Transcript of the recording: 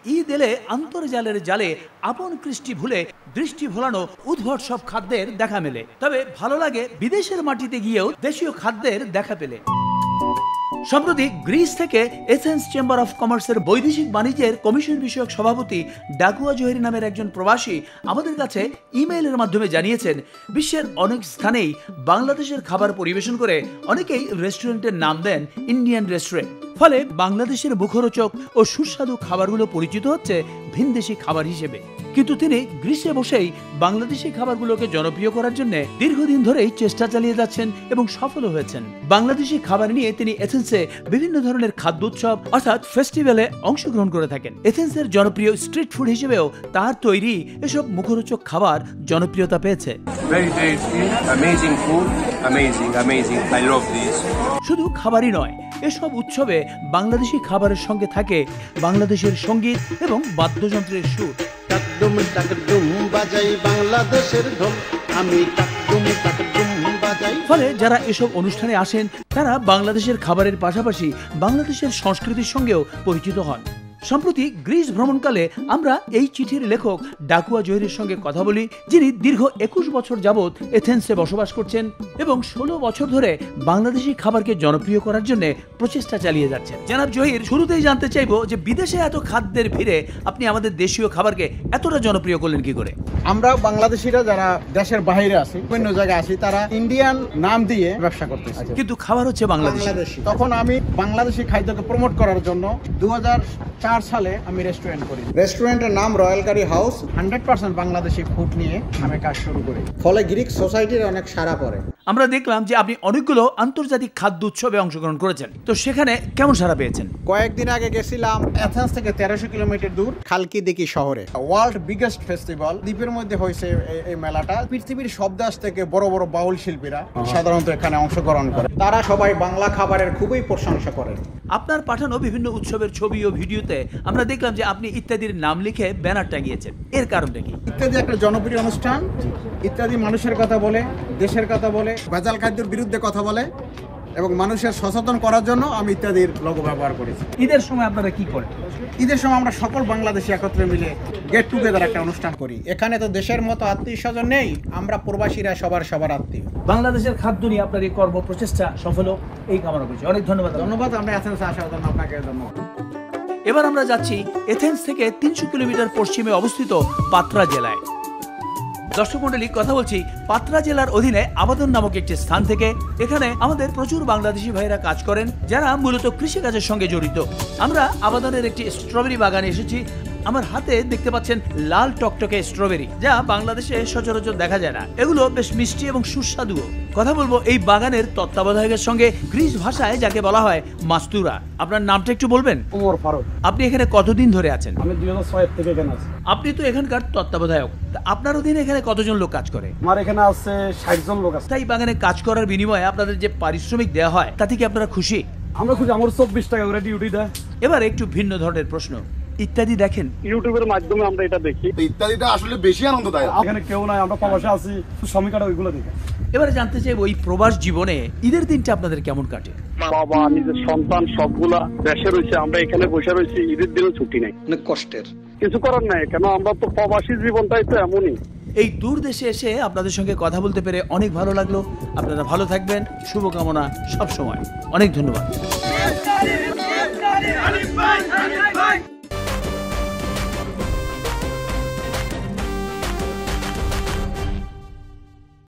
ঈদ এলে আন্তর্জালের জালে আপন কৃষ্টি ভুলে দৃষ্টি ভোলানো উদ্ভট সব খাদ্যের দেখা মেলে। তবে ভালো লাগে বিদেশের মাটিতে গিয়েও দেশীয় খাদ্যের দেখা পেলে। সম্প্রতি গ্রিস থেকে এথেন্স চেম্বার অফ কমার্সের বৈদেশিক বাণিজ্যের কমিশন বিষয়ক সভাপতি ডাকুয়া জহির নামের একজন প্রবাসী আমাদের কাছে ইমেইলের মাধ্যমে জানিয়েছেন, বিশ্বের অনেক স্থানেই বাংলাদেশের খাবার পরিবেশন করে অনেকেই রেস্টুরেন্টের নাম দেন ইন্ডিয়ান রেস্টুরেন্ট। ফলে বাংলাদেশের মুখরোচক ও সুস্বাদু খাবারগুলো পরিচিত হচ্ছে ভিনদেশি খাবার হিসেবে। কিন্তু তিনি গ্রিসে বসেই বাংলাদেশি খাবারগুলোকে জনপ্রিয় করার জন্য দীর্ঘদিন ধরেই চেষ্টা চালিয়ে যাচ্ছেন এবং সফলও হয়েছেন। বাংলাদেশি খাবার নিয়ে তিনি এথেন্সে বিভিন্ন ধরনের খাদ্য উৎসব অর্থাৎ ফেস্টিভ্যালে অংশগ্রহণ করে থাকেন। এথেন্সের জনপ্রিয় স্ট্রিট ফুড হিসেবেও তার তৈরি এসব মুখরোচক খাবার জনপ্রিয়তা পেয়েছে। শুধু খাবারই নয়, এসব উৎসবে বাংলাদেশি খাবারের সঙ্গে থাকে বাংলাদেশের সঙ্গীত এবং বাদ্যযন্ত্রের সুর। ফলে যারা এসব অনুষ্ঠানে আসেন তারা বাংলাদেশের খাবারের পাশাপাশি বাংলাদেশের সংস্কৃতির সঙ্গেও পরিচিত হন। সম্প্রতি গ্রিস ভ্রমণকালে আমরা এই চিঠির লেখক ডাকুয়া জহিরের সঙ্গে কথা বলি, যিনি দীর্ঘ 21 বছর যাবৎ এথেন্সে বসবাস করছেন এবং 16 বছর ধরে বাংলাদেশি খাবারকে জনপ্রিয় করার জন্য প্রচেষ্টা চালিয়ে যাচ্ছেন। জনাব জহির, শুরুতেই জানতে চাইবো যে বিদেশে এত খাদ্যের ভিড়ে আপনি আমাদের দেশীয় খাবারকে এতটা জনপ্রিয় করলেন কি করে? আমরা বাংলাদেশিরা যারা দেশের বাইরে আছি, বিভিন্ন জায়গায় আছি, তারা ইন্ডিয়ান নাম দিয়ে ব্যবসা করতেছে, কিন্তু খাবার হচ্ছে বাংলাদেশি। তখন আমি বাংলাদেশি খাদ্যকে প্রমোট করার জন্য 2004 সালে আমি রেস্টুরেন্ট করি। রেস্টুরেন্টের নাম royal curry house. 100% Bangladeshi food নিয়ে আমি কাজ শুরু করি, ফলে গ্রিক সোসাইটির অনেক সাড়া পড়ে। আমরা দেখলাম যে আপনি অনেকগুলো আন্তর্জাতিক খাদ্য উৎসবে অংশগ্রহণ করেছেন, তো সেখানে কেমন সাড়া পেয়েছেন? কয়েকদিন আগে গেছিলাম এথেন্স থেকে 1300 কিলোমিটার দূর খালকিদিকি শহরে। ওয়ার্ল্ড বিগেস্ট ফেস্টিভ্যাল, দ্বীপের মধ্যে হয়েছে এই মেলাটা। পৃথিবীর সব দেশ থেকে বড় বড় বাউল শিল্পীরা সাধারণত এখানে অংশগ্রহণ করে। তারা সবাই বাংলা খাবারের খুবই প্রশংসা করে। আপনার পাঠানো বিভিন্ন উৎসবের ছবি ও ভিডিওতে আমরা দেখলাম যে আপনি ইত্যাদির নাম লিখে ব্যানার টাঙিয়েছেন, এর কারণটা কি? ইত্যাদি একটা জনপ্রিয় অনুষ্ঠান। ইত্যাদি মানুষের কথা বলে, দেশের কথা বলে, ভেজাল খাদ্যের বিরুদ্ধে কথা বলে এবং মানুষের সচেতন করার জন্য আমি ইত্যাদির লোগো ব্যবহার করেছি। ঈদের সময় আপনারা কি করেন? ঈদের সময় আমরা সকল বাংলাদেশি একত্রে মিলে গেট টুগেদার একটা অনুষ্ঠান করি। এখানে তো দেশের মতো আত্মীয় স্বজন নেই, আমরা প্রবাসীরা সবার আত্মীয়। বাংলাদেশের খাদ্য নিয়ে আপনার এই কর্ম প্রচেষ্টা সফল হোক এই কামনা করছি। অনেক ধন্যবাদ। আমরা এথেন্সে আসার জন্য আপনাকে ধন্যবাদ। এবার আমরা যাচ্ছি এথেন্স থেকে 300 কিলোমিটার পশ্চিমে অবস্থিত পাত্রা জেলায়। দর্শক মণ্ডলী, কথা বলছি পাত্রা জেলার অধীনে আবাদন নামক একটি স্থান থেকে। এখানে আমাদের প্রচুর বাংলাদেশি ভাইরা কাজ করেন, যারা মূলত কৃষিকাজের সঙ্গে জড়িত। আমরা আবাদনের একটি স্ট্রবেরি বাগানে এসেছি। আমার হাতে দেখতে পাচ্ছেন লাল টকটকে স্ট্রবেরি, যা বাংলাদেশে সচরাচর দেখা যায় না। এগুলো বেশ মিষ্টি এবং সুস্বাদুও। কথা বলবো এই বাগানের তত্ত্বাবধায়কের সঙ্গে, গ্রিস ভাষায় যাকে বলা হয় মাস্তুরা। আপনার নামটা একটু বলবেন? ওমর ফারুক। আপনি এখানে কতদিন ধরে আছেন? আমি 2006 থেকে এখানে আছি। আপনি তো এখানকার তত্ত্বাবধায়ক, আপনার অধীনে এখানে কতজন লোক কাজ করে? আমার এখানে আছে 60 জন লোক আছে। তাই বাগানে কাজ করার বিনিময়ে আপনাদের যে পারিশ্রমিক দেওয়া হয় তাতে কি আপনারা খুশি? আমরা খুশি। আমার 24 টাকা করে ডিউটি দেয়। এবার একটু ভিন্ন ধরনের প্রশ্ন। ইত্যাদি দেখেন ইউটিউবের মাধ্যমে, আমরা এটা দেখি। ইত্যাদিটা আসলে বেশি আনন্দদায়ক। এখানে কেউ নাই, আমরা প্রবাসে আছি, শ্রমিকরা ওইগুলো দেখে। এবারে জানতে চাই ওই প্রবাস জীবনে ঈদের দিনটা আপনাদের কেমন কাটে? বাবা, নিজের সন্তান সবগুলা দেশে রয়েছে, আমরা এখানে বসে রয়েছি, ঈদের দিনও ছুটি নেই। অনেক কষ্টের, কিছু করার নাই, কেন আমরা তো প্রবাসী জীবনটাই তো এমনই। এই দূর দেশে এসে আপনাদের সঙ্গে কথা বলতে পেরে অনেক ভালো লাগলো। আপনারা ভালো থাকবেন, শুভকামনা সব সময়। অনেক ধন্যবাদ।